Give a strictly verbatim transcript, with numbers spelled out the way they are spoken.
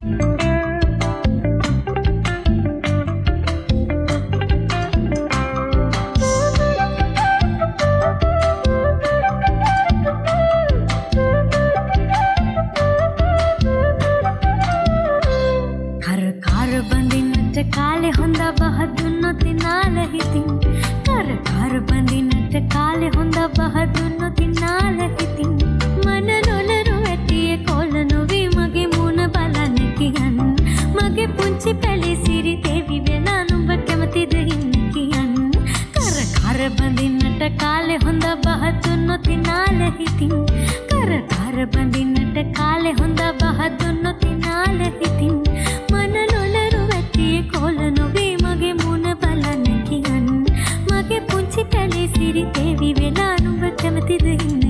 කාලෙ හොඳ බහදුන්නොත් නාල හිතින් කර කර බඳින්නට කාලෙ හොඳ බහදුන්නොත් නාල හිතින් මන නොලරු ඇටියේ කොළ නොවී මගේ මුණ බලන්න කියන් මගේ පුංචි පැලි සිරි දෙවි වෙලා නුඹ කැමතිද ඉන්න කියන් කර කර බඳින්නට කාලෙ හොඳ බහදුන්නොත් නාල හිතින් කර කර බඳින්නට කාලෙ හොඳ බහදුන්නොත් නාල හිතින් මන නොලරු කොළ නොවේ මගේ මුණ බලන්න කියන් මගේ පුංචි පැලේ සිරි දෙවි වෙලා නුඹ කැමතිද ඉන්න